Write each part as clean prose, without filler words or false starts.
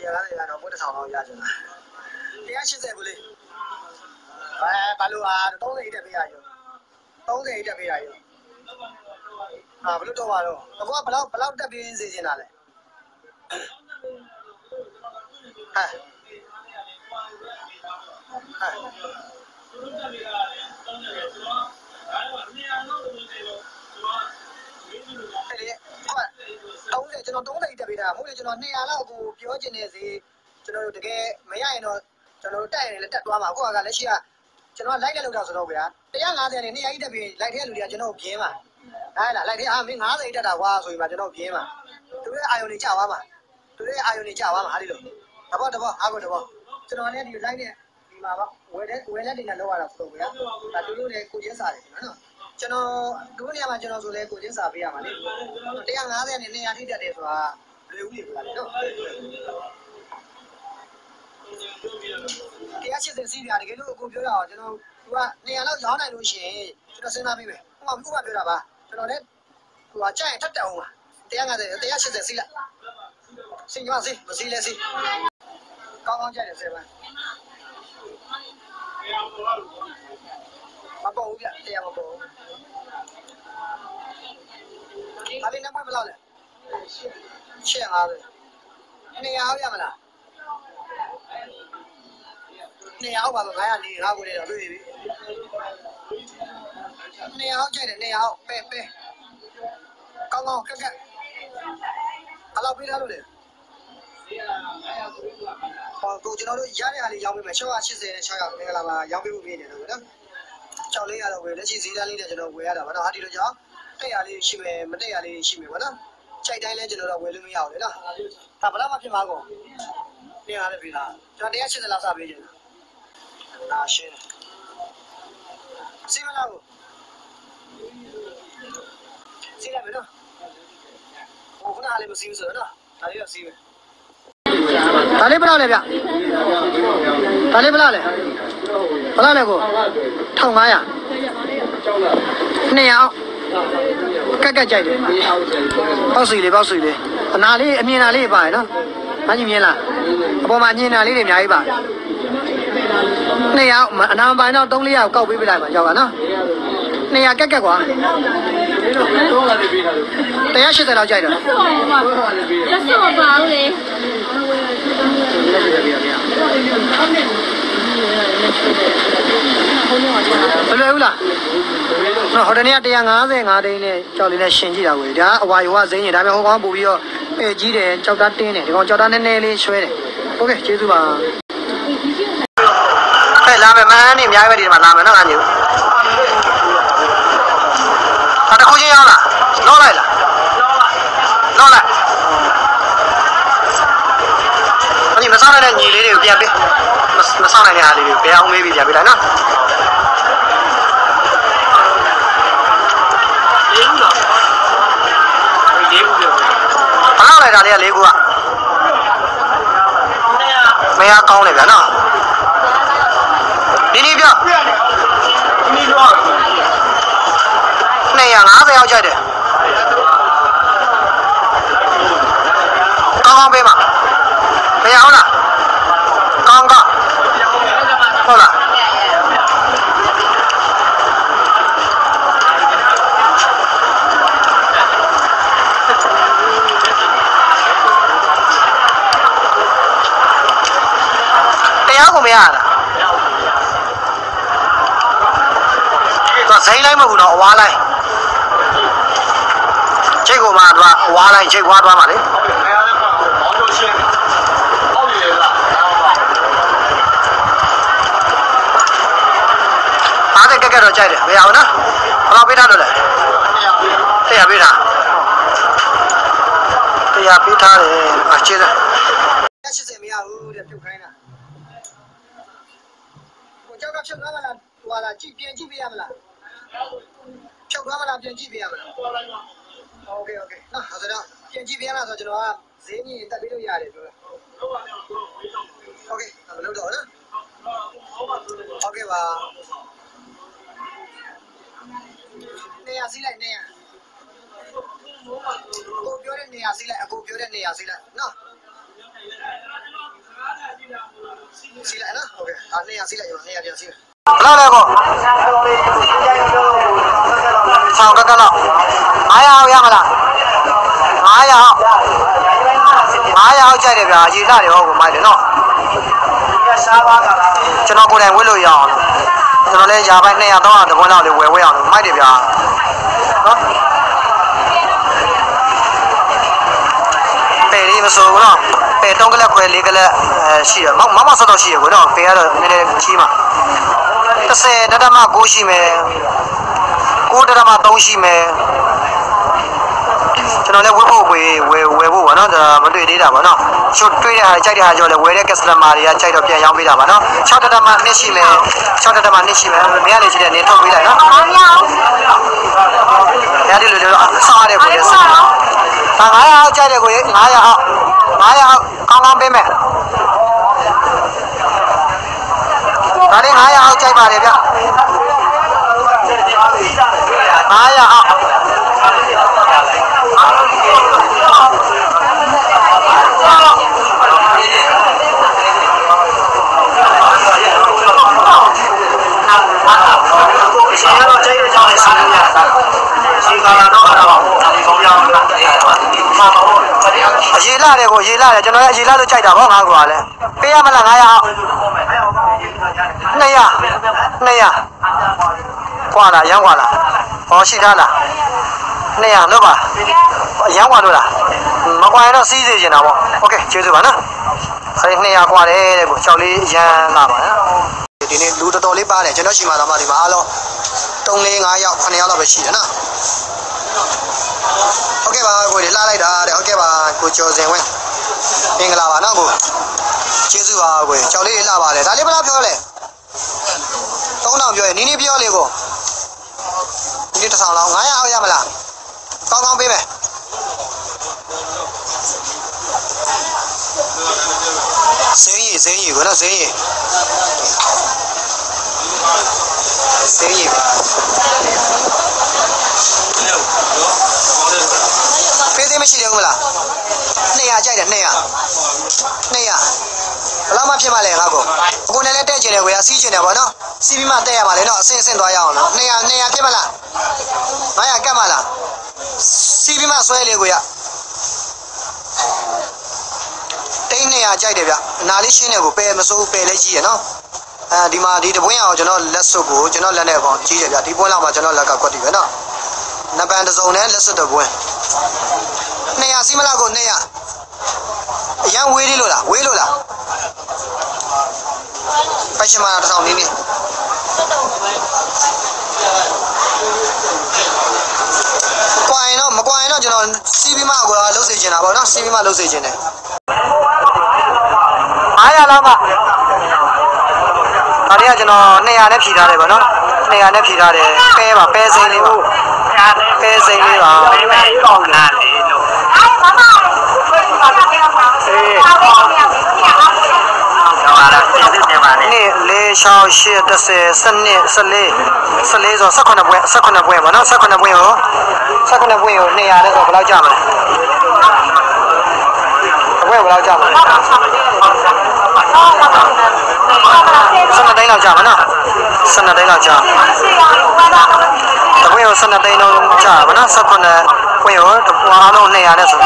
ကားတွေကတော့ဘုတ်တစ်ဆောင်တော့ရကြလား180ဘူးလေဘာလို့30တက်ပေးရရော30တက်ပေးရရောဘလို့တော့ပါတော့အခုကဘလောက်တက်ပေးစေချင်တာလဲကျွန်တော်30တက်ပေးတာမဟုတ်လေကျွန်တော်200လောက်ကိုပြောချင်နေစီကျွန်တော်တို့တကယ်မရရင်တော့ကျွန်တော်တို့တက်ရင်လည်းတက်သွားမှာအခုကလက်ရှိကကျွန်တော်လိုက်လက်လောက်တော့ဆိုတော့ဗျာ150နဲ့200တက်ပြီးလိုက်တဲ့လူတွေကကျွန်တော်ပြင်းပါဟဲ့လားလိုက်တဲ့မင်း90တက်တာကွာဆိုရင်မှကျွန်တော်ပြင်းပါသူတို့အာယုန်တွေကြာသွားမှာသူတို့အာယုန်တွေကြာသွားမှာဟာဒီလိုတဘောအားကိုတဘောကျွန်တော်လည်းဒီလိုက်နဲ့ဒီမှာဝယ်လက်တွေနဲ့လောက်ရတာဆိုတော့ဗျာဒါသူတို့လည်းကိုချင်းစားတယ်နော်ကျွန်တော်တို့နေရာမှာကျွန်တော်ဆိုလဲကိုချင်းစာပေးရမှာလေ150နဲ့200ထိတက်တယ်ဆိုတာလွယ်ဦးလေဗျာလေနော်180စီးပြတကယ်လို့အခုပြောတာကျွန်တော်သူက200လောက်ရောင်းနိုင်လို့ရှိရင်ကျွန်တော်စဉ်းစားပြီးမယ်ဥပမာပြောတာပါကျွန်တော်လည်းသူကကြိုက်ရင်တက်အောင်ပါ180စီးလိုက်စီမစီမစီလဲစီကောင်းကြိုက်တယ်7မပေါ်ဘူးဗျတရားမပေါ်ဘူးဒါလေးနံပါတ်ဘယ်လောက်လဲ850 200ရမလား200ပါတော့900လေးငါ့ကိုလည်းတော့တွေ့ပြီ200ကျိုက်တယ်200ပဲကောင်းကက်ကက်ဘယ်လောက်ပေးထားလို့လဲကိုကျွန်တော်တို့ရတဲ့အားလေးရောင်းပေးမယ်680နဲ့600မင်္ဂလာပါရောင်းပေးဖို့ပြည့်နေတယ်နော်6လေးရတော့ဝယ်လက်ရှိဈေးတန်းလေးနဲ့ကျွန်တော်ဝယ်ရတာဗောနော်ဟာဒီလိုကြောင့်တက်ရလေးရှိမယ်မတက်ရလေးရှိမယ်ဗောနော်ကြိုက်တိုင်းလဲကျွန်တော်တို့ဝယ်လို့မရဘူးလေနော်ဒါဘယ်တော့မှဖြစ်မှာကောနေရတဲ့ပြီလားကျွန်တော်180လောက်စပေးချင်တာရှင်းစီမလားကိုစီလာမယ်နော်ခုနကလည်းမစီဘူးဆိုတော့နော်ဒါလေးတော့စီးမယ်ဒါလေးဘယ်လောက်လဲဗျဒါလေးဘယ်လောက်လဲကို1500 200ကက်ကြိုက်တယ်ပေါက်စီလေးအနာလေးအမြင်နာလေးပါရနော်မကြီးမြင်လားအပေါ်မှာအမြင်နာလေးတွေအများကြီးပါ200အနာပိုင်းတော့300ကောက်ပေးပြလိုက်ပါကြောက်ကနော်200ကက်ကွာ180လောက်ကြိုက်တယ်လက်စောပါဦးလေဘယ်လိုလဲနော်ဟိုတနေ့က155တိန်းနဲ့ကြောက်လေးနဲ့ရှင်ကြည့်တာကိုဒါအဝါရောကဇိမ်းနေဒါပေမဲ့ဟိုကောင်ပို့ပြီးတော့ကြီးတယ်ကြောက်တာတင်းတယ်ဒီကောင်ကြောက်တာနည်းနည်းလေးရွှဲတယ်โอเคကျေးဇူးပါလာမယ်မန်းနေအများကြီးပဲဒီမှာလာမယ်နော်ငါညူတခုချင်းရောက်လားလောက်လိုက်ဒီမဆောင်းတဲ့ညီလေးတွေကိုပြန်ပေးမဆောင်းနိုင်တဲ့အားလေးတွေကိုဘယ်အောင်မေးပြီးပြန်ပေးလိုက်နော်ဘယ်လောက်လဲဒါလေးက4ခုကမရကောင်းတယ်ဗျာနော်ဒီပြ250ရောက်ကြတယ်ကောင်းပေးပါမရအောင်လားကောင်းဟုတ်လားတရားကိုမရလားဇိမ်းလိုက်မဟုတ်ဘူးတော့အဝါလိုက်ချိတ်ကိုမှတော့အဝါလိုက်ချိတ်ခွာသွားပါလေအားတဲ့ကက်တော့ကြိုက်တယ်မရအောင်နော်ဘယ်လောက်ပေးထားလို့လဲ100ပေးထားတယ်အချေးတယ်180မရဘူးတဲ့ပြုတ်ခိုင်းတာကိုကြောက်ကဖြုတ်သွားမလားဟိုလာကြည့်ပြန်ကြည့်ပြရမလားဖြုတ်သွားမလားပြန်ကြည့်ပြရမလားโอเคနော်အဲ့ဒါပြန်ကြည့်ပြရလားဆိုတော့ကျွန်တော်ကဈေးကြီးတက်ပြီးလို့ရတယ်ပြောတာโอเคမလုပ်တော့နော်โอเคပါနေရာစီးလိုက်ကိုပြောတဲ့နေရာစီးလိုက်အကိုပြောတဲ့နေရာစီးလိုက်နော် 200စီးလိုက်ရော200ပြန်စီးဘယ်လောက်လဲကိုဆောင်းကလောက်900ရမလား900ကြိုက်တယ်ဗျာရေလာတယ်ဟုတ်ကိုမိုက်တယ်နော်ကျွန်တော်ကိုယ်တိုင်ဝယ်လို့ရအောင်ကျွန်တော်လည်းຢာပိုင်း200 300တပွန်းလောက်လေးဝယ်အောင်မိုက်တယ်ဗျာနော်ပေလေးမစိုးဘူးနော်ပေ3ကလက်ခွဲ4ကလက်ရှိတယ်မမဆော့တော့ရှိရကိုနော်ပေကတော့နည်းနည်းကြီးမှာ10.9ရှိမယ်9.3ရှိမယ်ကျွန်တော်လည်းဝယ်ဖို့ဝယ်ဖို့ပါနော်ဒါမတွေ့သေးတာပါနော်ချို့တွေ့တဲ့ဟာကြိုက်တဲ့ဟာကြောင့်လည်းဝယ်တဲ့ customer တွေကကြိုက်တော့ပြန်ရောင်းပေးတာပါနော်6.2ရှိမယ်6.2ရှိမယ်မရလေရှိတဲ့နေထုတ်ပေးလိုက်နော်ရတယ်လို့ဆောင်းရတယ်ကိုလည်း900ကြိုက်တယ်ကို900ကောင်းကောင်းပေးမယ်ဒါလေး900ကြိုက်ပါတယ်ဗျရေလာတယ်ကိုရေလာတယ်ကျွန်တော်လည်းရေလာလို့ကြိုက်တာဗောငါကွာလဲပေးရမလား900ကွာလားရမ်းကွာလားဟောရှိသားလား200လို့ပါရမ်းကွာလို့လားမကွာရင်တော့စီးစေချင်တာဗောโอเคကျေးဇူးပါနော်အဲ့200ကွာတယ်တဲ့ကို6လေးရမ်းလာပါနော်ဒီနေ့လူတော်တော်လေးပါတယ်ကျွန်တော်ရှိမှတော့မှဒီမှာအားလုံး3 4 5ယောက်9ယောက်လောက်ပဲရှိတယ်နော်ဟုတ်ကဲ့ပါကိုလှလိုက်တာတဲ့ဟုတ်ကဲ့ပါကိုကျော်စင်ဝင်းမင်္ဂလာပါနော်ကိုကျေးဇူးပါကိုကြောက်လေးလှပါလေဒါလေးဘယ်လောက်ပြောလဲ3000ပြောရင်နီးပြောလေကိုဒီ1000လောက်900အောင်ရမလားကောင်းကောင်းပေးမယ်စင်းရီကိုနော်စင်းရီပေးသေးမရှိသေးဘူးမလား200ကြိုက်တယ်200ဘယ်လောက်မှဖြစ်မှလဲငါကိုအခုနဲ့လည်းတက်ကျင်တယ်ကိုရစီးကျင်တယ်ဗောနော်စီးပြီးမှတက်ရပါလေနော်အဆင့်သွားရအောင်နော်200ဖြစ်မလား900ကတ်မလားစီးပြီးမှဆွဲလေကိုရတိန်း200ကြိုက်တယ်ဗျအနာလေးရှင်းတယ်ကိုပယ်မစိုးပယ်လေးကြီးရနော်ဒီမှာဒီတပွင့်အောင်ကျွန်တော်လက်စွပ်ကိုကျွန်တော်လက်နဲ့ပေါ့ကြီးတယ်ဗျဒီပွင့်လောက်မှာကျွန်တော်လက်ကကွက်တည်ပဲနော်နပန်တစ်စုံနဲ့လက်စွပ်တပွင့်200စီးမလားကို200အရန်ဝေးလို့လားပိုက်ရှင်မလား1000နေကွာရင်တော့မကွာရင်တော့ကျွန်တော်စီးပြီးမှကိုလှုပ်စေချင်တာပေါ့နော်စီးပြီးမှလှုပ်စေချင်တယ်900လောက်ပါဒါလေးကကျွန်တော်200နဲ့ဖြီထားတယ်ဗောနော်200နဲ့ဖြီထားတယ်ပဲစိမ်းလေးပါကောင်းလာလေလို့နေ့4 6 8 10 12 14ဆို18ပွင့်ဗောနော်18ပွင့်ကို200နဲ့ဆိုဘယ်လောက်ကြမလဲဘယ်လောက်ကြမလဲ12သိန်းလောက်ကြာမှာနော်12သိန်းလောက်ကြာတပွင့်ကို12သိန်းလောက်ကြာမှာနော်18ပွင့်ကိုအားလုံး200နဲ့ဆို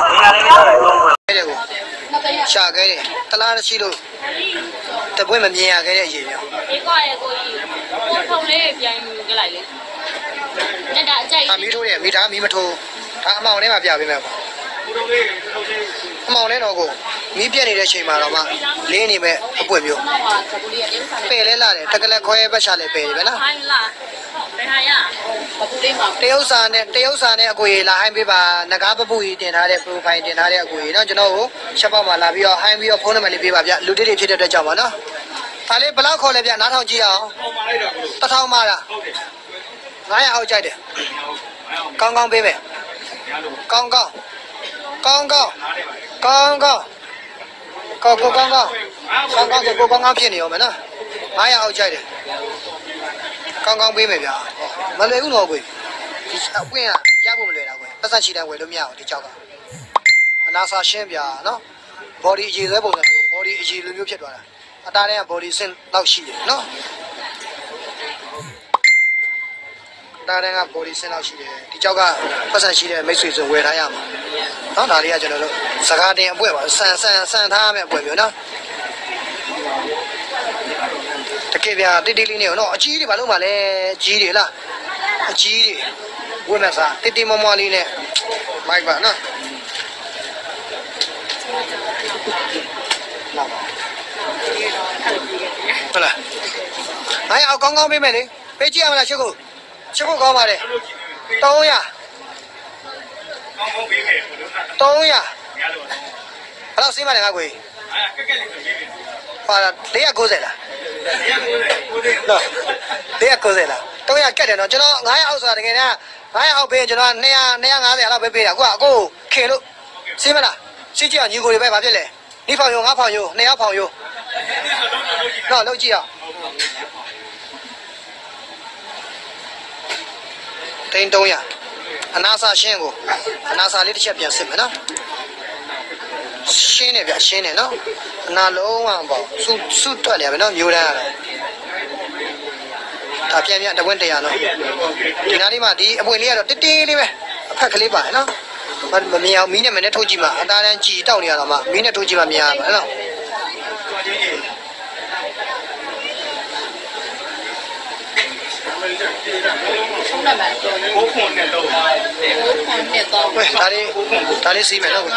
ရှာခဲ့တယ်တလားရှိလို့တပွင့်မမြင်ရခဲ့တဲ့အရေးမျိုးအေးကွာရဲ့ကိုကြီးကိုထုံလေးပြန်ယူကြလိုက်လေညတာအကြိုက်မီးထိုးတယ်မီးမထိုးဒါအမောင်ထဲမှာပြပေးမယ်ပေါ့အမောင်နဲ့တော့ကိုမီးပြက်နေတဲ့အချိန်မှာတော့မှလင်းနေမဲ့အပွင့်မျိုးပယ်လဲလာတယ်တကလက်ခွဲပတ်ချလဲပယ်တယ်ဗျလားဟိုင်းလာဘယ်ဟာရပပူလေးမှာတရုတ်စာနဲ့အကိုကြီးလာဟိုင်းပေးပါငကားပပူကြီးတင်ထားတဲ့ profile တင်ထားတဲ့အကိုကြီးเนาะကျွန်တော်ကိုချက်ပေါက်မှာလာပြီးတော့ဟိုင်းပြီးတော့ဖုန်းနံပါတ်လေးပေးပါဗျလူတစ်တွေဖြစ်တဲ့အတွက်ကြောင့်ပါเนาะဒါလေးဘယ်လောက်ခေါ်လဲဗျနားထောင်ကြည့်အောင်1000ပါလားဟုတ်တယ်900အောက်ကြိုက်တယ်ကောင်းကောင်းပေးမယ်ကောင်းကောင်းဖြစ်နေရောမယ်နော်900အောက်ကြိုက်တယ်ကောင်းပေးမယ်ဗျာမလွယ်ဘူးတော့ကွယ်ဒီအပွင့်ကရဖို့မလွယ်တာကွယ်ပတ်စံချီတိုင်းဝယ်လို့မရဘူးဒီကြောက်ကအနာစာရှင်းဗျာနော် body အရေးဆွဲပုံစံမျိုး body အရေးလိုမျိုးဖြစ်သွားတာအသားနဲ့ body ဆင်းလောက်ရှိတယ်နော်အသားနဲ့ body ဆင်းလောက်ရှိတယ်ဒီကြောက်ကပတ်စံရှိတဲ့မိတ်ဆွေဆိုဝယ်ထားရမှာနော်ဒါလေးကကျွန်တော်တို့စကားတင်အပွဲပါဆန်ထားရမယ့်အပွဲမျိုးနော်တကယ်ဗျာတိတိလေးနေနော်အကြီးတွေဘာလို့မှလဲကြီးတွေလားအကြီးတွေဝယ်မဲ့စားတိတိမမလေးနဲ့မိုက်ပါနော်ဟုတ်လားအဲ့အောင်ကောင်းကောင်းပေးမယ်လေပေးကြည့်ရမလားချက်ကိုကောင်းပါလေ300ကောင်းပေးမယ်300ဘယ်လောက်စီးမလဲငါကိုကက်ကက်လေးဆိုပေးမယ်ပါ490လား490လား300ကက်တယ်နော်ကျွန်တော်900အောက်ဆိုတာတကယ်တမ်း900အောက်ပေးရင်ကျွန်တော်250လောက်ပဲပေးတာကိုကအကိုခင်လို့စီးမလားစီးကြည့်အောင်ညီကိုတွေပဲဘာဖြစ်လဲနိဖောင်ယုံ9ဖောင်ယုံ2ယောက်ဖောင်ယုံနော်လုံးကြည့်အောင်300အနာစာရှင်းကိုအနာစာလေးတစ်ချက်ပြန်စစ်မယ်နော်ရှင်းနေဗျရှင်းနေနော်အနာလုံးဝပေါ့စုတွက်နေရမယ်နော်မျိုးတန်းရတယ်ဒါပြန်တဝင်း100နော်ဒီနားလေးမှာဒီအပွင့်လေးကတော့တစ်လေးပဲအဖက်ကလေးပါနော်မမြင်အောင်မီးနဲ့မနဲ့ထုတ်ကြည့်မှအသားတန်းကြည်တောက်နေရတော့မှမီးနဲ့ထုတ်ကြည့်မှမြင်ရမှာနော်ဒါလေးစီးမယ်နော်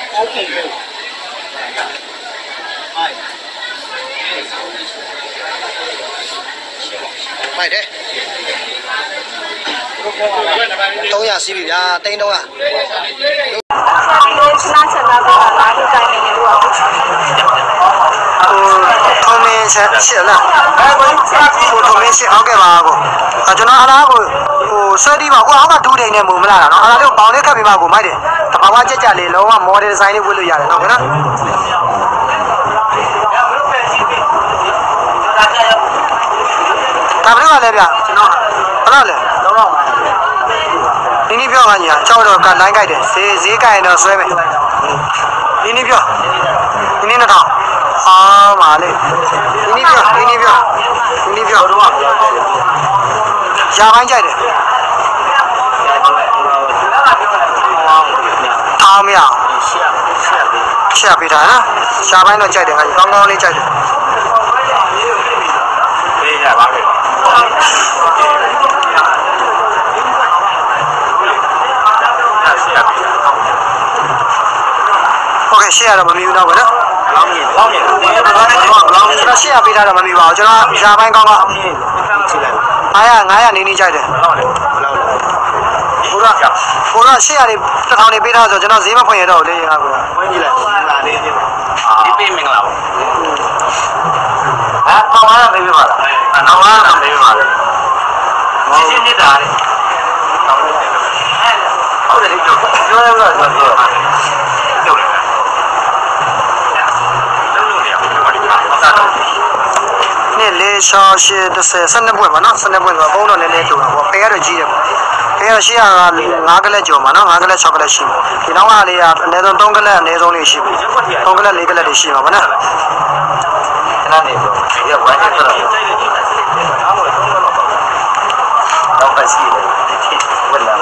မိုက်တယ်300စီးပြီဗျာ300 ဒီလိုစနာချနာတော့လာဒီတိုင်းနေလို့အခုထုံးမင်းချက်ရှစ်လားကိုထုံးမင်းရှစ်ဟုတ်ကဲ့ပါကိုကျွန်တော်အလားကိုဆွဲတီးပါကိုအောက်က2တိန်နဲ့မုံမလာတာနော်အလားလေးကိုပေါင်လေးခတ်ပြီးပါကိုမိုက်တယ်တဘာဝကြက်ကြလေးလုံးဝ model design လေးဝတ်လို့ရတယ်နော်ဗျာဒါဘယ်လိုလဲဗျကျွန်တော်ဘယ်လိုလဲဒီနေ့ပြောပါညာကြောက်တော့ကလိုင်းကြိုက်တယ်ဈေးကြိုက်ရင်တော့ဆွဲမယ်ဒီနေ့ပြောဒီနေ့တော့မာလေဒီနေ့ပြောရာပိုင်းကြိုက်တယ်ထောင်းမရရှက်ပေးတာနော်ရှားပိုင်းတော့ကြိုက်တယ်ခင်ဗျကောင်းကောင်းလေးကြိုက်တယ်ပေးရပါမယ်โอเคရှေ့ရတော့မမီဘူးတော့ဗျာနော်လောင်းမြင်ကျွန်တော်ရှေ့ရပေးထားတော့မမီပါဘူးကျွန်တော်ရှားပိုင်းကောင်းကောင်း900နေကြိုက်တယ်ကိုရရှေ့ရတွေ1000နေပေးထားဆိုကျွန်တော်ဈေးမဖွင့်ရတော့လေဟာကိုဖွင့်ကြည့်လိုက်လာလေးဒီပေးမင်္ဂလာပါဟာ1000ပေးပါလား1000ပေးပါလားရှင်းနေတာလေဟုတ်တယ်ပြောရတော့နေ့လေးရှောရှစ်30 12ပွဲပါနော်12ပွဲဆိုတော့ဘုံတော့နည်းနည်းတူတာပေါ့ပေရတော့ကြီးတယ်ပေါ့ပေရရှိရက5ကလက်ကျော်မှာနော်5ကလက်6ကလက်ရှိမှာဒီနောက်ကလေးကအနည်းဆုံး3ကလက်အနည်းဆုံးလေးရှိပြီ3ကလက်4ကလက်တွေရှိမှာပါနော်ခဏနေဆိုဒီကဝိုင်းနေဆိုတော့တော့ပါရှိတယ်ဝက်လာ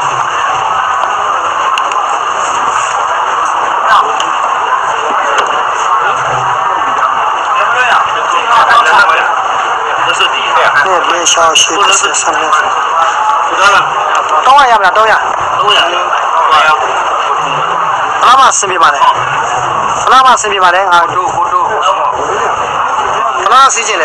လေးရှောရှစ်30 12တော့ရမလား300ဘလားမဆင်ပြပါနဲ့ဘလားမဆင်ပြပါနဲ့ငါတို့ဘလားစီးကျင်လဲ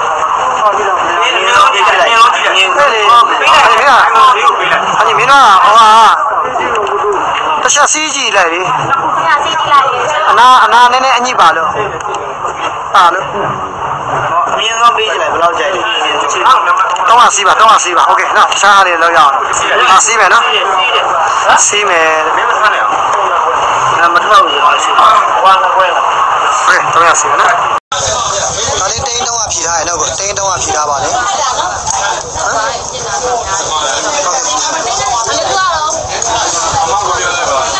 အညီမင်းကဟောတခြားစီးကြည့်လိုက်လေအနာနည်းနည်းအညစ်ပါလို့ဟာလို့အမြင်ဆုံးပေးချင်တယ်ဘယ်လောက်ကြိုက်လဲတော့စီးပါโอเคနော်တခြားဟာတွေလောက်ရအောင်စီးမယ်နော်စီးမယ်မင်းမထားနဲ့အောင်မထားဘူးပါစီးဟွာနှစ်ခွဲโอเคတော့စီးမယ်နော်ဒါလေးတင်းတော့ဖြီထားရနော်တင်းတော့ဖြီထားပါလေဟမ်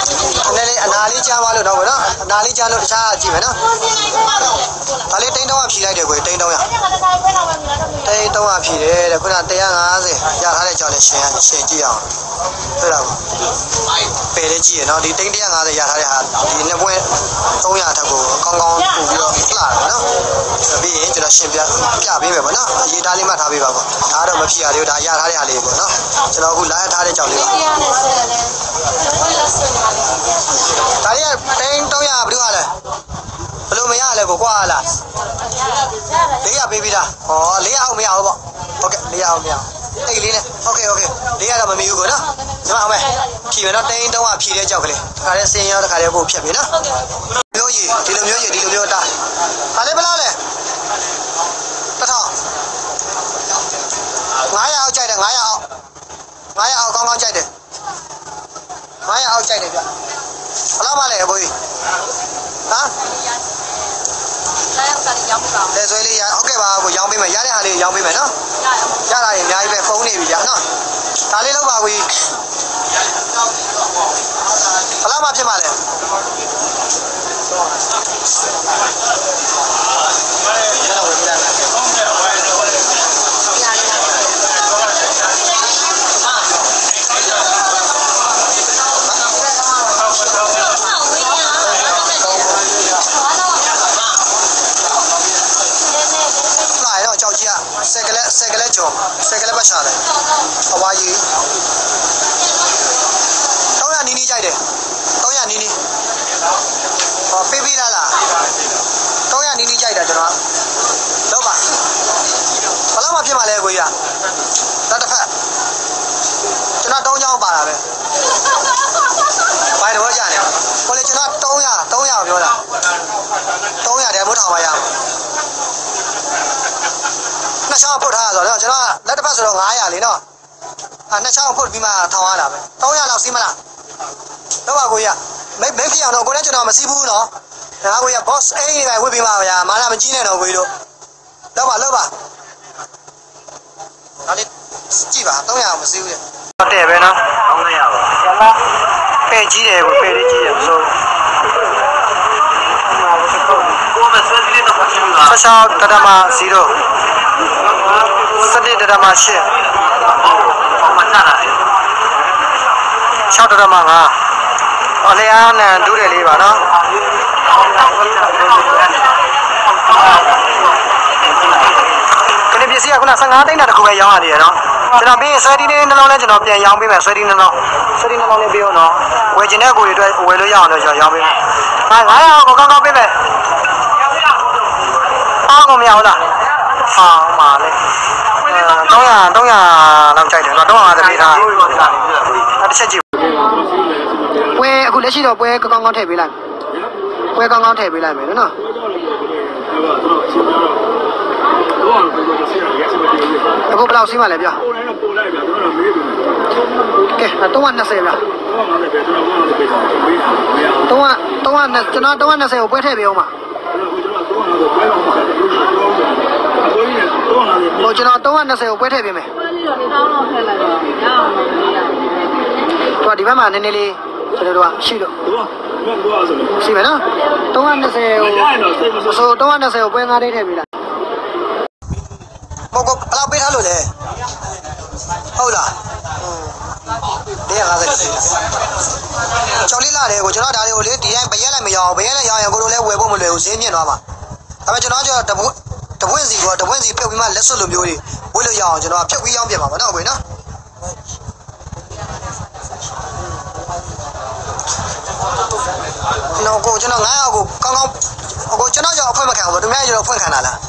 အနာလေးကြားပါလို့တော့ဗောနော်အနာလေးကြားလို့တခြားကြည့်မယ်နော်ဒါလေးတင်းတော့ဖြီလိုက်တယ်ကိုတိန်း300တိန်း300ဖြည့်တယ်တဲ့ခုန150ရထားတဲ့ကြောင်လေးရှင်ကြည့်အောင်တွေ့လားပယ်လေးကြည့်ရနော်ဒီတိန်း150ရထားတဲ့ဟာဒီနှစ်ပွဲ300ထက်ကိုကောင်းကောင်းပို့ပြီးတော့လှတယ်နော်ပြီးရင်ကျွန်တော်ရှင်းပြပေးမယ်ပေါ့နော်အရေးသားလေးမှတ်ထားပေးပါပေါ့ဒါတော့မဖြည့်ရသေးဘူးဒါရထားတဲ့ဟာလေးပေါ့နော်ကျွန်တော်အခုလာထားတဲ့ကြောင်လေးပါဒါလေးကတိန်း300ဘယ်လိုဟာလဲဘယ်လိုမရလဲကိုကွာလား400ပေးပြီးသားဟော400အောင်မရဘူးပေါ့ဟုတ်ကဲ့400အောင်မရတိတ်လေးနဲ့โอเค400တော့မမီဘူးကိုနော်ဒီမှာအောင်မယ်ဖြည့်မယ်နော်တိန်း300ဖြည့်တဲ့ကြောက်ကလေးတခါလေးစင်းရောတခါလေးကိုဖြတ်ပြီနော်မျိုးကြီးဒီလိုမျိုးတာဟာလေးဘယ်လောက်လဲ1000 900အောက်ကြိုက်တယ်900အောက်ကောင်းကြိုက်တယ်900အောက်ကြိုက်တယ်ဗျဘယ်လောက်မှလဲအကိုကြီးဟမ်လေဆွေးလေးရဟုတ်ကဲ့ပါကိုရောင်းပေးမယ်ရတဲ့ဟာလေးရောင်းပေးမယ်နော်ရတာရင်အများကြီးပဲဖုန်းနေပြီကြာနော်ဒါလေးလောက်ပါကိုကြီးဘယ်လောက်မှဖြစ်မှာလဲဆက်ကလေးကျော်ဆက်ကလေးပတ်ရှာတယ်အဝါကြီး300နီးနီးကြိုက်တယ်300နီးနီးဟောပေးပြီးလား300နီးနီးကြိုက်တာကျွန်တော်လောက်ပါဘယ်လောက်မှဖြစ်မှာလဲကိုကြီးကတစ်ဖက်ကျွန်တော်3ချောင်းပါတာပဲဘိုင်တော့ကြာနေကိုလေကျွန်တော်300ပြောတာ300တည်းမို့ထောင်ပါရအောင်နှစ်ချောင်းဖုတ်ထားဆိုတော့ကျွန်တော်လက်တစ်ဖက်ဆိုတော့900လေနော်နှစ်ချောင်းဖုတ်ပြီးမှထောင်ရတာပဲ300လောက်စီးမလားတော့ပါကိုကြီးမိတ်ဖြစ်အောင်တော့ကိုလည်းကျွန်တော်မစီးဘူးနော်ဒါကိုကြီး boss အိမ်တွေပဲဝှေ့ပြီးမှဗျာမာနာမကြီးနဲ့တော့ကိုကြီးတို့လောက်ပါဒါလေးကြည့်ပါ300မစီးဘူးတဲ့တဲ့ပဲနော်300ပါပဲကြီးတယ်ကိုပဲလေးကြီးတယ်ဆို66 တဒမ 0 17 တဒမ 8 6 တဒမ 5အလျားနံဒူးတယ်လေးပါနော်ကလေးပစ္စည်းကခုန15သိန်းတာတခုပဲရောင်းရသေးတယ်နော်ကျွန်တော်ပြီးရင်ဆွဲတီးလေးနှလုံးနဲ့ကျွန်တော်ပြန်ရောင်းပေးမယ်ဆွဲတီးနှလုံးလေးပေးအောင်နော်ဝယ်ကျင်တဲ့ကိုတွေအတွက်ဝယ်လို့ရအောင်လို့ကျွန်တော်ရောင်းပေးမယ်900ကိုကောင်းပေးမယ်အားကုန်မရဘူးလားဟာမှာလေ300လောက်ကြိုက်တယ်နော်350ပေးထားတစ်ချက်ကြည့်ပွဲအခုလက်ရှိတော့ပွဲကောင်းထည့်ပေးလိုက်ပွဲကောင်းထည့်ပေးလိုက်မယ်နော်အခုဘယ်လောက်စီးမှလဲဗျာကဲ320ဗျာ320ကျွန်တော်320ကိုပွဲထည့်ပေးအောင်ပါဟိုကျွန်တော်320ကိုပွဲထည့်ပေးမယ်တော့ဒီဘက်မှာနည်းနည်းလေးကျွန်တော်တို့ကရှိလို့ရှိမယ်နော်320ကိုဆို320ကိုပွဲငါးလေးထည့်ပေးလိုက်ဘယ်လောက်ပေးထားလို့လဲဟုတ်လား150ကျော်လေးလာတယ်ကိုကျွန်တော်ဒါလေးကိုလေဒီတိုင်းဘရက်လိုက်မရအောင်ဘရက်လိုက်ရအောင်ကိုတို့လည်းဝယ်ဖို့မလွယ်ဘူးဈေးမြင့်သွားမှာဒါပေမဲ့ကျွန်တော်ကတပွင့်စီပြုတ်ပြီးမှလက်စွပ်လိုမျိုးတွေဝယ်လို့ရအောင်ကျွန်တော်ဖြုတ်ပြီးရောင်းပြပါမယ်နော်ကိုနော်နော်ကိုကျွန်တော်900ကိုကောင်းကိုကျွန်တော်ကြောင့်အဖွင့်မခံဘူးသူများကျွန်တော်ဖွင့်ခံတာလား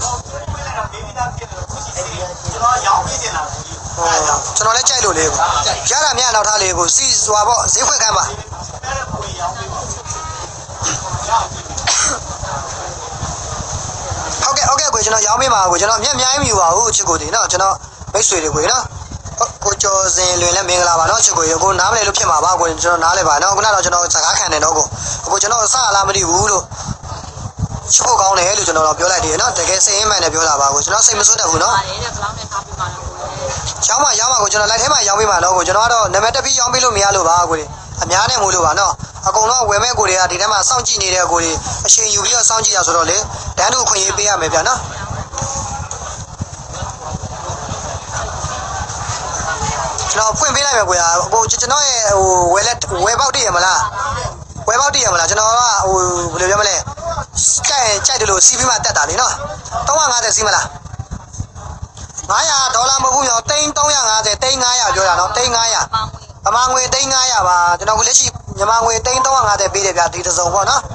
ကျွန်တော်လည်းကြိုက်လို့လေရတာမြတ်နောက်ထားလေးကိုစီစွာပေါ့ဈေးဖွင့်ခံပါဟုတ်ကဲ့ကိုကျွန်တော်ရောင်းပေးပါကိုကျွန်တော်မြတ်များမြူပါဘူးချစ်ကိုဒီနော်ကျွန်တော်မိတ်ဆွေတွေကိုနော်ကိုကျော်စင်လွင်လည်းမင်္ဂလာပါနော်ချစ်ကိုကိုနားမလဲလို့ဖြစ်မှာပါကိုကျွန်တော်နားလဲပါနော်ခုနကတော့ကျွန်တော်စကားခံတယ်နော်ကိုကျွန်တော်စလာမသိဘူးလို့ချစ်ဖို့ကောင်းတယ်လို့ကျွန်တော်ပြောလိုက်တယ်နော်တကယ်စိတ်အမှန်နဲ့ပြောတာပါကိုကျွန်တော်စိတ်မစွတ်တတ်ဘူးနော်ရောင်းပါကိုကျွန်တော်လိုက်ထဲမှာရောင်းပေးပါနော်ကိုကျွန်တော်ကတော့နံပါတ်1ပြီးရောင်းပေးလို့မရလို့ပါကိုအများနဲ့မို့လို့ပါနော်အကုန်လုံးဝယ်မဲ့ကိုတွေကဒီထဲမှာစောင့်ကြည့်နေတဲ့ကိုတွေအချိန်ယူပြီးတော့စောင့်ကြည့်ရဆိုတော့လေတန်းတူခွင့်ရေးပေးရမယ်ဗျာနော်ကျွန်တော်ဖွင့်ပေးလိုက်မယ်ကိုရကိုကျွန်တော်ရဲ့ဟိုဝယ်ပေါက်တည်ရမလားဝယ်ပေါက်တည်ရမလားကျွန်တော်ကဟိုဘယ်လိုပြောမလဲကြိုက်တယ်လို့စီးပြီးမှတက်တာလေနော်350စီးမလား$500မဟုတ်ဘူးရော350 350ပြောတာနော်350ဗမာငွေ350ပါကျွန်တော်ကလက်ရှိမြန်မာငွေ350ပေးတယ်ဗျာဒီတစ်စုံပေါ့နော်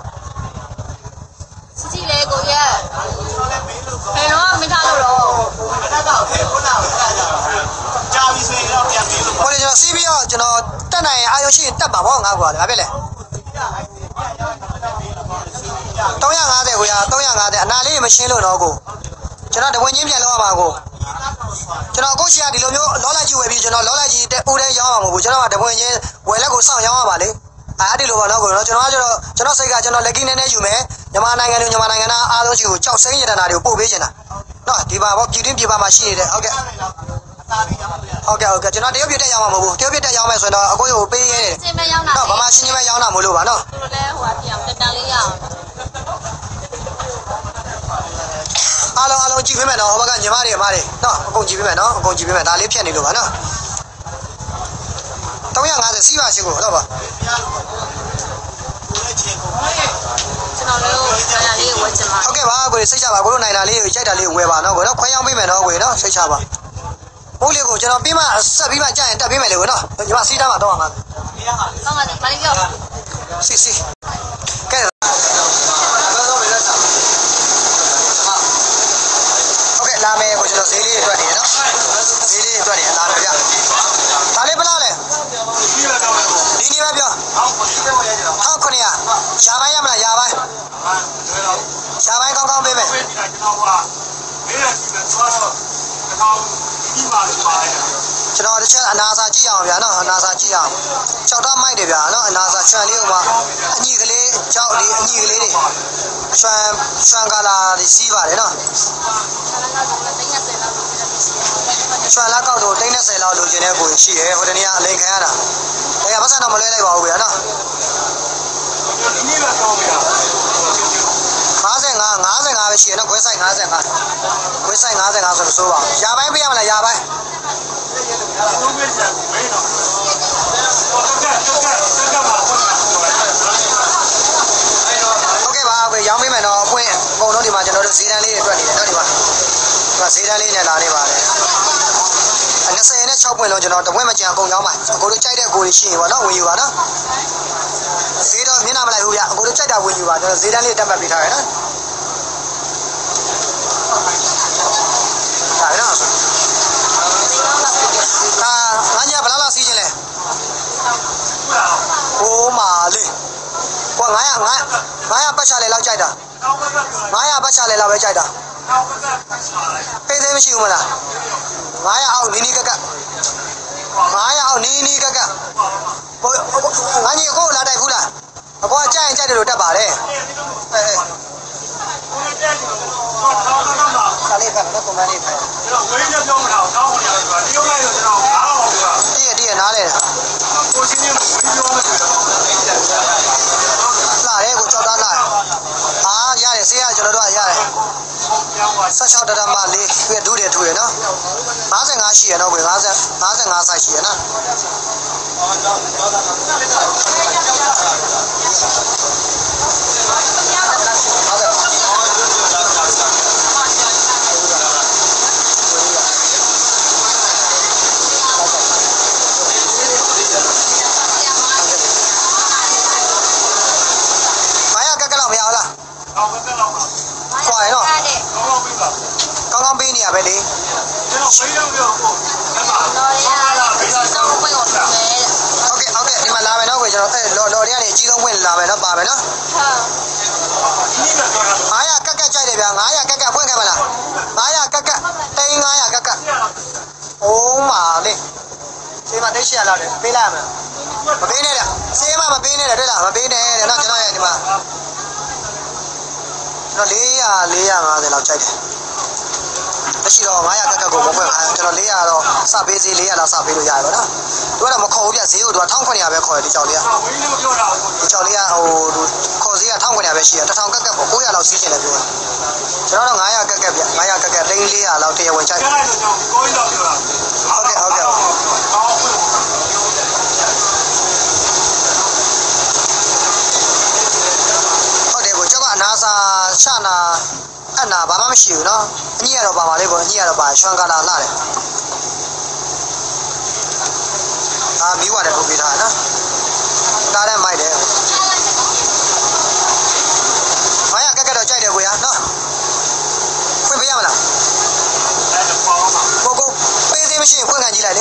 စီလေကိုရဲ့ဘယ်တော့မထားလို့တော့ကြာပြီဆိုရင်တော့ပြန်ပြီးလို့ဟိုကျွန်တော်စီးပြီးတော့ကျွန်တော်တက်နိုင်အာရုံရှိရင်တက်ပါပေါ့ငါကွာလေဘာဖြစ်လဲ350ကိုရ350အနာလေးမရှင်းလို့တော့ကိုကျွန်တော်တဝင်ချင်းပြန်လောက်ရပါကိုကျွန်တော်ကိုရှိရဒီလိုမျိုးလောလိုက်ကြီးဝယ်ပြီးကျွန်တော်လောလိုက်ကြီးတက်ဦးတဲ့ရောင်းအောင်မဟုတ်ဘူးကျွန်တော်ကတဝင်ချင်းဝယ်လက်ကိုစောင့်ရောင်းရပါလေအဲ့ဒီလိုပါတော့ကိုကျွန်တော်စိတ်ကကျွန်တော်လက်ကြီးနည်းနည်းယူမယ်မြန်မာနိုင်ငံသားအားလုံးရှိကိုကြောက်စိမ့်ရတနာတွေကိုပို့ပေးချင်တာနော်ဒီပါပေါ့ပြည်တွင်းပြည်ပမှာရှိနေတယ်ဟုတ်ကဲ့ကျွန်တော်တရုတ်ပြည်တက်ရောင်းမှာမဟုတ်ဘူးတရုတ်ပြည်တက်ရောင်းမယ်ဆိုရင်တော့အကိုကိုပေးရဲတယ်ရှင်းမရောင်းတာနော်ဗမာရှင်းချင်းပဲရောင်းတာမလို့ပါနော်သူတို့လည်းဟိုဟာပြောင်းတက်တန်လေးရအောင်အားလုံးကြည့်ပေးမယ်နော်ဟိုဘက်ကညီမတွေအမတွေနော်အကုန်ကြည့်ပေးမယ်နော်အကုန်ကြည့်ပေးမယ်ဒါလေးဖြတ်နေလို့ပါနော်350စီးပါရှိကိုဟုတ်ပါကျွန်တော်တို့နိုင်တာလေးကိုဝယ်ချင်ပါဟုတ်ကဲ့ပါကိုစိတ်ချပါကိုတို့နိုင်တာလေးကိုကြိုက်တာလေးကိုဝယ်ပါနော်ကိုနော်ခွဲရောင်းပေးမယ်နော်ကိုနော်စိတ်ချပါမိုးလေးကိုကျွန်တော်ပြီးမှဆက်ပြီးမှကြာရင်တက်ပေးမယ်လေကိုနော်ညီမစီးသားမှာတော့မှာကောင်းပါမလေးပြောစီကဲလာမယ်ကိုကျွန်တော်ဈေးလေးတွေအတွက်နေနော်ဈေးလေးတွေအတွက်နေလာမယ်ဗျဒါလေးဘယ်လောက်လဲဒီနေ့ပဲပြော1900ရှားပိုင်းရမလားရှားပိုင်းကောင်းပေးမယ်ကျွန်တော်ကမေးရစီမယ်သွားတော့ဒီမှာပါတယ်ကျွန်တော်တစ်ချက်အနာစာကြည့်အောင်ဗျာနော်အနာစာကြည့်အောင်ကြောက်တော့မိုက်တယ်ဗျာနော်အနာစာချွန်လေးဥမာအညီကလေးကြောက်လေးအညီကလေးတွေချွန်ကလာစီးပါတယ်နော်ချွန်လာကောက်တော့30လောက်လိုချင်တဲ့ကိုရှိရဲဟိုတနေ့ကအလိန်ခံရတာဒါကပတ်စံတော့မလဲလိုက်ပါဘူးဗျာနော်ဒီနေ့ပဲပြောပြရ 55ပဲရှိရနော်ခွဲဆိုင်55ခွဲဆိုင်55ဆိုတော့ဆိုပါရာပိုင်းပေးရမလားရာပိုင်းဟုတ်ကဲ့ပါပဲရောင်းပေးမယ်နော်အပွင့်အကုန်လုံးဒီမှာကျွန်တော်တို့ဈေးတန်းလေးတွေတွက်နေတယ်နော်ဒီမှာဈေးတန်းလေးနဲ့လာနေပါတယ်20နဲ့6ပွင့်လုံးကျွန်တော်တပွင့်မကြံအကုန်ရောင်းပါအကိုတို့ကြိုက်တဲ့ကိုတွေရှိရင်ပေါ့နော်ဝင်ယူပါနော်ဈေးတော့မျက်နှာမလိုက်ဘူးဗျအကိုတို့ကြိုက်တာဝင်ယူပါကျွန်တော်ဈေးတန်းလေးတက်မှတ်ပေးထားရနော်ဒါရနော်ငါညဘယ်လောက်စီးခြင်းလဲဟိုးမာလေးကွာ900ပတ်ချလေလောက်ကြိုက်တာ900ပတ်ချလေလောက်ပဲကြိုက်တာပေးသေးမရှိဘူးမလား900အောက်နီးကက900အောက်နီးကကငါညီကိုလာတိုက်ဘူးလားအကွာကြိုက်ရင်ကြိုက်တယ်လို့တက်ပါတယ်ခါလေးဖတ်တော့ကွန်မန့်လေးဖတ်ကျွန်တော်ဝေးရပြောမလားတောင်းနေရတယ်ဆိုတာဒီလိုလိုက်တော့ကျွန်တော်အားအောင်ပြောတည့်နားလဲကိုချင်းချင်းဝေးပြောမယ်ဆိုတော့လာတယ်ကိုကြောက်သားလာရတယ်ဆေးရကျွန်တော်တို့ကရတယ်16တရမလေးပြဒူးတယ်ထူရနော်55ရှိရနော်ကို55 ဆိုင်ရှိရနော်ကောင်းပေးနေရပဲလေကျွန်တော်ဝေးတော့ပြောကိုအဲ့မှာတော့ရပြီးတော့ပွင့်ကိုလုပ်မယ်ဟုတ်ကဲ့ဒီမှာလာမယ်နော်ကိုကျွန်တော်လော်တွေကနေအကြီးဆုံးပွင့်လာမယ်နော်ပါမယ်နော်ဟုတ်ဒီနေ့ပဲပြောတာ 900ကက်ကြိုက်တယ်ဗျာ900ကက်ဖွင့်ခဲ့မလား900ကက်300ကက်အိုးမာလေးဒီမှာတိတ်ရှက်လာတယ်ပေးလိုက်ရမယ်မပေးနဲ့လေစေးမပေးနဲ့လေတွေ့လားမပေးနဲ့တဲ့နော်ကျွန်တော်ရဲ့ဒီမှာကျွန်တော်450လောက်ကြိုက်တယ်မရှိတော့900ကက်ကကိုမဖွင့်ကျွန်တော်400တော့စပေးစီ400လောက်စပေးလို့ရတယ်ဗောနော်သူကတော့မခေါ်ဘူးပြဈေးကိုသူက1900ပဲခေါ်တယ်ဒီကြောင်လေးကဝေးလို့ပြောတာဒီကြောင်လေးကဟိုခေါ်ဈေးက1900ပဲရှိရ1000ကက်ကပေါ့900လောက်စီးချင်တယ်ပြောတယ်ကျွန်တော်တော့900ကက်ကပြ900ကက်က400လောက်တရားဝင်ကြိုက်တယ်ကိုကြီးတော့ပြောတာဟုတ်ကဲ့ချနာအနာဘာမှမရှိဘူးနော်အညီကတော့ပါပါလေးပေါ့အညီကတော့ပါချွန်ကလာလာတယ်မီးဝါတယ်ထုတ်ပေးထားနော်တားတဲ့မိုက်တယ်ဘာရကက်တော့ကြိုက်တယ်ကိုရနော်ဖွင့်ပေးရမလားကိုပေးသေးမရှိရင်ဖွင့်ခံကြည့်လိုက်လေ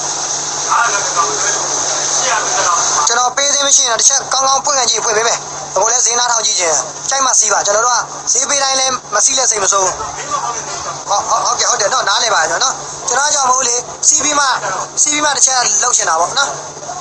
ကျွန်တော်ပေးသေးမရှိရင်တစ်ချက်ကောင်းကောင်းဖွင့်ခံကြည့်ဖွင့်ပေးမယ်အခုလည်းဈေးနာထောင်ကြည့်ခြင်းကြိုက်မှစီးပါကျွန်တော်တို့ကဈေးပေးတိုင်းလည်းမစီးလက်စိတ်မစိုးဟုတ်ကဲ့ဟုတ်တယ်နော်နားလေပါကျွန်တော်ကျွန်တော်ကြောင့်မဟုတ်လေစီးပြီးမှတစ်ချက်လောက်ချင်တာပေါ့နော်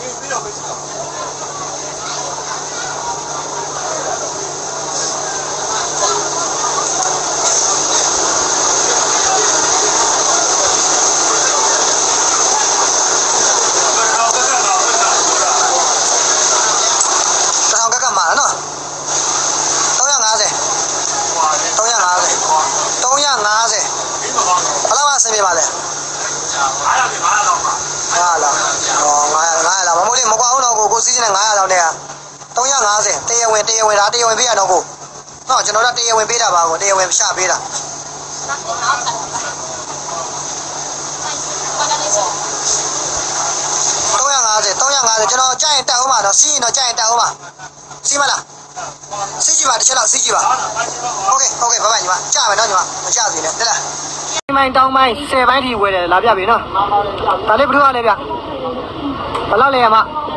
ဘယ်လောက်ဆင်းပြေပါလဲ900လောက်ပါ900လောက်900လောက်မမိုးလေးမကွာအောင်တော့ကိုစီးစင်းနဲ့900လောက်နဲ့350တရားဝင်ဒါတရားဝင်ပေးရတော့ကိုနော်ကျွန်တော်တို့တရားဝင်ပေးတာပါကိုတရားဝင်ရှာပေးတာ350ကျွန်တော်ကြိုက်ရင်တက်အောင်ပါတော့စီးရင်တော့ကြိုက်ရင်တက်အောင်ပါစီးမလားစီးကြည့်ပါတစ်ချက်လောက်စီးကြည့်ပါโอเคဘိုင်ဘိုင်ညီမကြားမယ်နော်ညီမမကြားသေးနဲ့တက်လားမိုင်းတောင်းမိုင်း10ပိုင်းထိဝယ်တယ်လာပြပြီနော်ဒါလေးဘယ်လိုလဲဗျဘယ်လောက်လဲရမ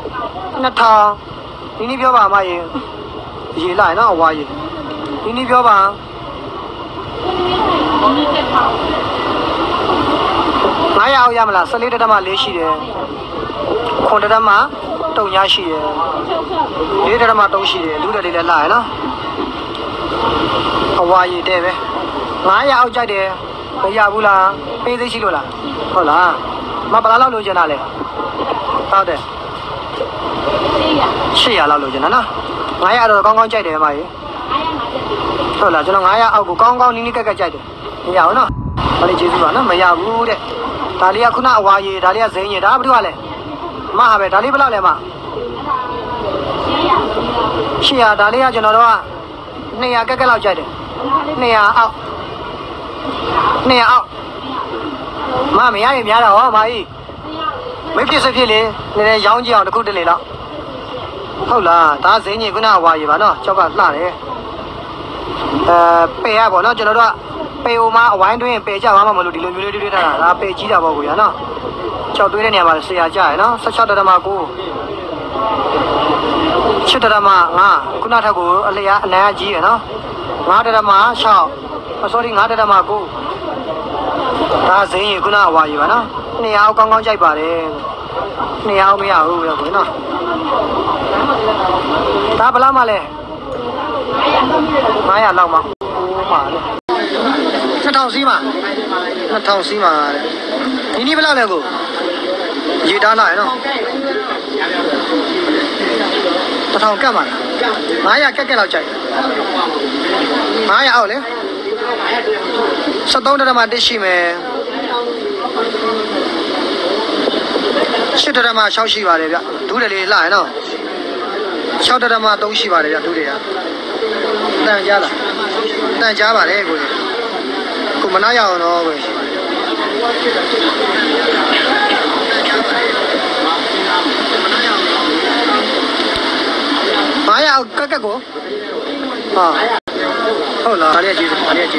2000ဒီနေ့ပြောပါမရေလာရနော်အဝါရေဒီနေ့ပြောပါ900အောင်ရမလား14တက်မှ4ရှိတယ်9တက်မှ3ညရှိတယ်4တက်မှ3ရှိတယ်လူတွေလေးလည်းလာရနော်အဝါရေတဲ့ပဲ900အောင်ကြိုက်တယ်မရဘူးလားပေးသေးရှိလို့လားဟုတ်လားမပလားလောက်လိုချင်တာလေဟုတ်တယ်800လောက်လိုချင်တာနော်900တော့ကောင်းကောင်းကြိုက်တယ်မကြီးဟုတ်လားကျွန်တော်900အောက်ကိုကောင်းကောင်းနီးနီးကက်ကက်ကြိုက်တယ်မရဘူးနော်ဘာလို့ကျေးဇူးပါနော်မရဘူးတဲ့ဒါလေးကခုနအဝါရေဒါလေးကဇိန်းရေဒါဘာလို့လဲမဟာပဲဒါလေးဘယ်လောက်လဲမ800ဒါလေးကကျွန်တော်တို့က200ကက်ကက်လောက်ကြိုက်တယ်200အောက်မရရင်များတာဟောမာကြီးမိဖြစ်စဖြစ်လေနည်းနည်းရောင်းကြည့်အောင်တစ်ခုတလေတော့ဟုတ်လားဒါဇင်းကြီးခုနဝါရေပါနော်ကြောက်ကလှတယ်ပေရပေါ့နော်ကျွန်တော်တို့ကပေအိုမှာအဝိုင်းတွင်းပေကြပါမှမလို့ဒီလိုမျိုးလေးတွေးထားတာဒါပေကြီးတာပေါ့ကိုရနော်ကြောက်တွေးတဲ့နေရာမှာဆရာကြရနော်16တရမ9 7တရမ5ခုနထက်ကိုအလျာအနမ်းကြီးရနော်9တရမ6sorry 9တရမ9ဒါဇင်းရေခုနအဝါရေပါနော်200အောက်ကောင်းကောင်းကြိုက်ပါတယ်200အောက်မရဘူးပြောကိုနော်ဒါဘလားမလဲ900လောက်မှပါလေ2000စီးမှာ2000စီးမှာဒီနေ့ဘလောက်လဲကိုရေတားလာရနော်1000ကတ်ပါလား900ကက်လောက်ကြိုက်900အောက်လေ73တရမ1ရှိမယ်8တရမ6ရှိပါတယ်ဗျဒူးတယ်လေးလှရနော်6တရမ3ရှိပါတယ်ဗျဒူးတွေကတန်ကြားလားတန်ကြားပါတယ်ကိုမနာရအောင်တော့ပဲ900ကက်ကက်ကိုဟာဟုတ်လားဒါလေးကျေးဇူးဘာလဲ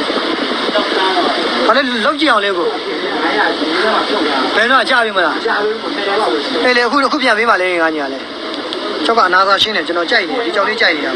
လောက်ကြည့်အောင်လေးကိုဘယ်တော့ကြာပြီမလားအေးလေအခုပြန်ပေးပါလေငါညာလေကျောက်ကအနာသာရှင်းတယ်ကျွန်တော်ကြိုက်တယ်ဒီကြောက်လေးကြိုက်နေတာ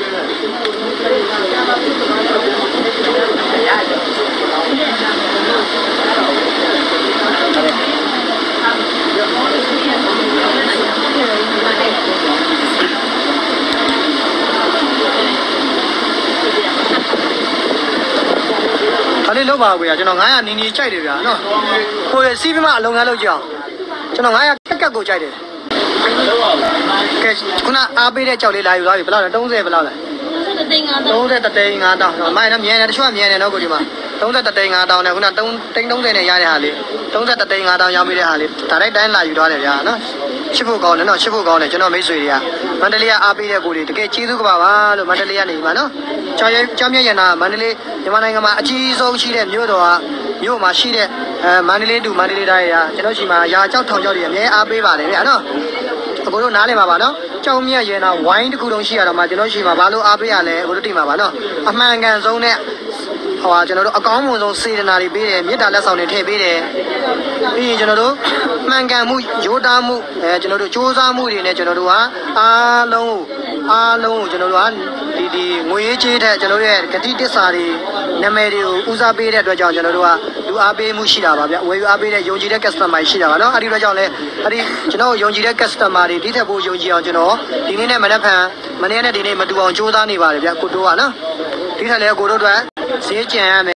ဒါလေးလောက်ပါကွာကျွန်တော်900နီးနီးကြိုက်တယ်ဗျာနော်ကိုရစီးပြီးမှအလုံးငန်းလောက်ကြအောင်ကျွန်တော်900ကက်ကိုကြိုက်တယ်ကဲခုနအားပေးတဲ့ကြောက်လေးလာယူသွားပြီဘယ်လောက်လဲ30ဘယ်လောက်လဲ30သိန်း5000မိုင်းတော့မြင်တယ်တချို့ကမြင်တယ်နော်ကိုဒီမှာ30သိန်း5000နဲ့ခုန3သိန်း30နဲ့ရတဲ့ဟာလေး30သိန်း5000ရောက်ပြီးတဲ့ဟာလေးဒါတိုင်းလာယူသွားတယ်ဗျာနော်ချစ်ဖို့ကောင်းတယ်နော်ချစ်ဖို့ကောင်းတယ်ကျွန်တော်မိတ်ဆွေတွေကမန္တလေးကအားပေးတဲ့ကိုတွေတကယ်ကျေးဇူးကပါပါလို့မန္တလေးကနေပါနော်ကျောင်းမြတ်ရနာမန္တလေးမြန်မာနိုင်ငံမှာအကြီးဆုံးရှိတဲ့မြို့တော်ကမြို့မှာရှိတဲ့မန္တလေးတူမန္တလေးတိုင်းရာကျွန်တော်ရှိမှာရာကြောက်ထောင်ကြောက်တွေအများအားပေးပါတယ်ဗျာနော်အခုတို့နားလည်ပါပါနော်ကျောင်းမြတ်ရနာဝိုင်းတစ်ခုလုံးရှိရတော့မှကျွန်တော်ရှိမှာဘာလို့အားပေးရလဲအခုတို့သိမှာပါနော်အမှန်ကန်ဆုံးနဲ့ဟောကျွန်တော်တို့အကောင်းမွန်ဆုံးစေတနာတွေပေးတယ်မေတ္တာလက်ဆောင်တွေထည့်ပေးတယ်ပြီးရင်ကျွန်တော်တို့မှန်ကန်မှုရိုးသားမှုကျွန်တော်တို့စူးစမ်းမှုတွေနဲ့ကျွန်တော်တို့ဟာအားလုံးကိုကျွန်တော်တို့ဟာဒီငွေကြေးတဲ့ကျွန်တော်တို့ရဲ့ဂတိတစ္ဆာတွေနာမည်တွေကိုဦးစားပေးတဲ့အတွက်ကြောင့်ကျွန်တော်တို့ကလူအားပေးမှုရှိတာပါဗျဝယ်ယူအားပေးတဲ့ယုံကြည်တဲ့ customer ရှိတာပါနော်အဲ့ဒီတော့ကြောင့်လဲအဲ့ဒီကျွန်တော်ယုံကြည်တဲ့ customer တွေဒီထက်ပိုယုံကြည်အောင်ကျွန်တော်ဒီနေ့နဲ့မနေ့နဲ့ဒီနေ့မတူအောင်စူးစမ်းနေပါတယ်ဗျကိုတို့ကနော်ဒီထက်လဲကိုတို့အတွက်ဈေးကျန်ရမယ်